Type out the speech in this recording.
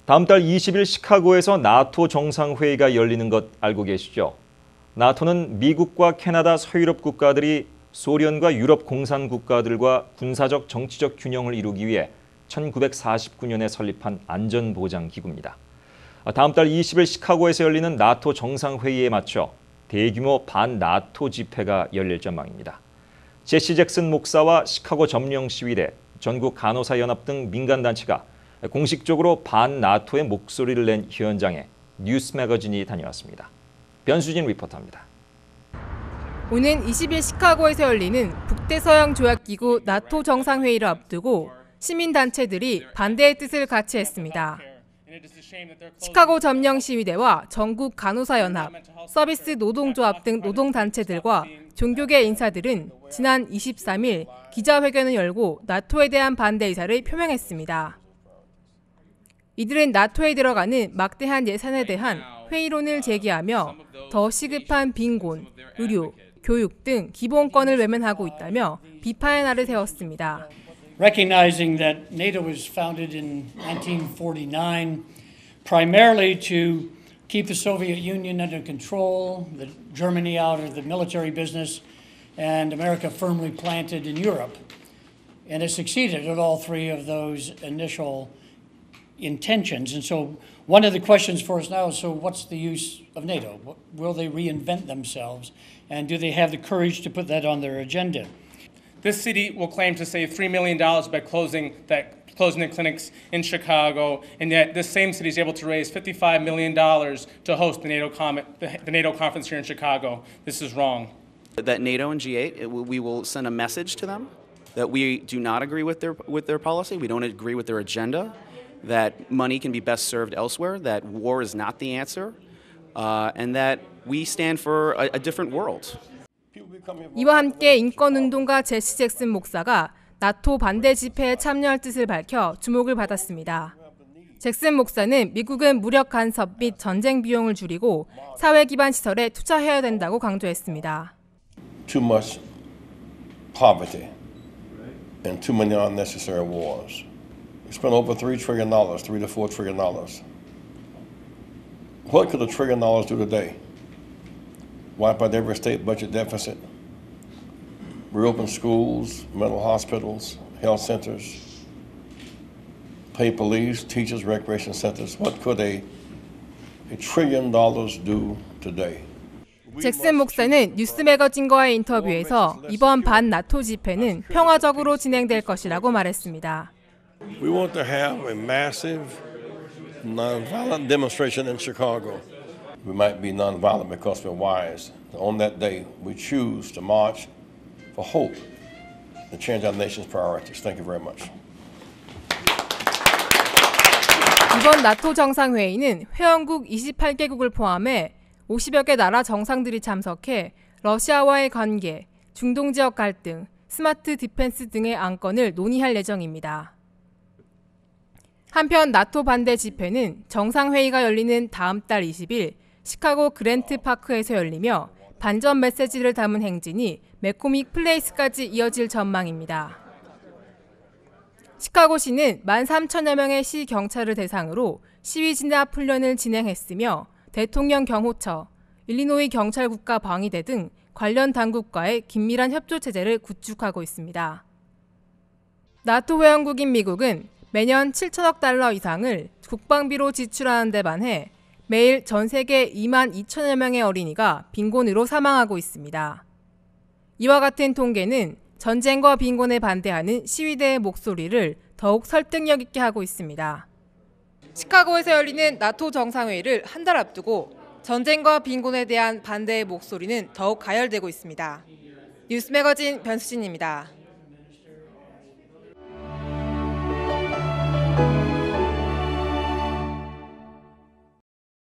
다음 달 20일 시카고에서 나토 정상회의가 열리는 것 알고 계시죠? 나토는 미국과 캐나다 서유럽 국가들이 소련과 유럽 공산 국가들과 군사적 정치적 균형을 이루기 위해 1949년에 설립한 안전보장기구입니다. 다음 달 20일 시카고에서 열리는 나토 정상회의에 맞춰 대규모 반나토 집회가 열릴 전망입니다. 제시 잭슨 목사와 시카고 점령시위대, 전국 간호사연합 등 민간단체가 공식적으로 반나토의 목소리를 낸 현장에 뉴스 매거진이 다녀왔습니다. 변수진 리포터입니다. 오는 20일 시카고에서 열리는 북대서양 조약기구 나토 정상회의를 앞두고 시민단체들이 반대의 뜻을 같이 했습니다. 시카고 점령시위대와 전국 간호사연합, 서비스 노동조합 등 노동단체들과 종교계 인사들은 지난 23일 기자회견을 열고 나토에 대한 반대 의사를 표명했습니다. 이들은 나토에 들어가는 막대한 예산에 대한 회의론을 제기하며 더 시급한 빈곤, 의료, 교육 등 기본권을 외면하고 있다며 비판의 날을 세웠습니다. Recognizing that NATO was founded in 1949 primarily to keep the Soviet Union under control, Germany out of the military business, and America firmly planted in Europe. And it succeeded at all three of those initial intentions. And so one of the questions for us now is, so what's the use of NATO? Will they reinvent themselves? And do they have the courage to put that on their agenda? This city will claim to save $3 million by closing the clinics in Chicago, and yet this same city is able to raise $55 million to host the NATO conference here in Chicago. This is wrong. That NATO and G8, we will send a message to them that we do not agree with their policy, we don't agree with their agenda, that money can be best served elsewhere, that war is not the answer, and that we stand for a different world. 이와 함께 인권운동가 제시 잭슨 목사가 나토 반대 집회에 참여할 뜻을 밝혀 주목을 받았습니다. 잭슨 목사는 미국은 무력 간섭 및 전쟁 비용을 줄이고 사회 기반 시설에 투자해야 된다고 강조했습니다. Too much poverty and too many unnecessary wars. We spent over $3 trillion, $3 to $4 trillion. What could $1 trillion do today? Wipe out every state budget deficit, reopen schools, mental hospitals, health centers, pay police, teachers, recreation centers. What could $1 trillion do today? 잭슨 목사는 뉴스 매거진과의 인터뷰에서 이번 반나토 집회는 평화적으로 진행될 것이라고 말했습니다. We want to have a massive nonviolent demonstration in Chicago. We might be nonviolent because we're wise. On that day, we choose to march for hope and change our nation's priorities. Thank you very much. 이번 나토 정상회의는 회원국 28개국을 포함해 50여 개 나라 정상들이 참석해 러시아와의 관계, 중동 지역 갈등, 스마트 디펜스 등의 안건을 논의할 예정입니다. 한편 나토 반대 집회는 정상회의가 열리는 다음 달 20일 시카고 그랜트 파크에서 열리며 반전 메시지를 담은 행진이 매코믹 플레이스까지 이어질 전망입니다. 시카고시는 13,000여 명의 시 경찰을 대상으로 시위 진압 훈련을 진행했으며 대통령 경호처, 일리노이 경찰 국가 방위대 등 관련 당국과의 긴밀한 협조 체제를 구축하고 있습니다. 나토 회원국인 미국은 매년 7천억 달러 이상을 국방비로 지출하는 데 반해 매일 전 세계 2만 2천여 명의 어린이가 빈곤으로 사망하고 있습니다. 이와 같은 통계는 전쟁과 빈곤에 반대하는 시위대의 목소리를 더욱 설득력 있게 하고 있습니다. 시카고에서 열리는 나토 정상회의를 한 달 앞두고 전쟁과 빈곤에 대한 반대의 목소리는 더욱 가열되고 있습니다. 뉴스 매거진 변수진입니다.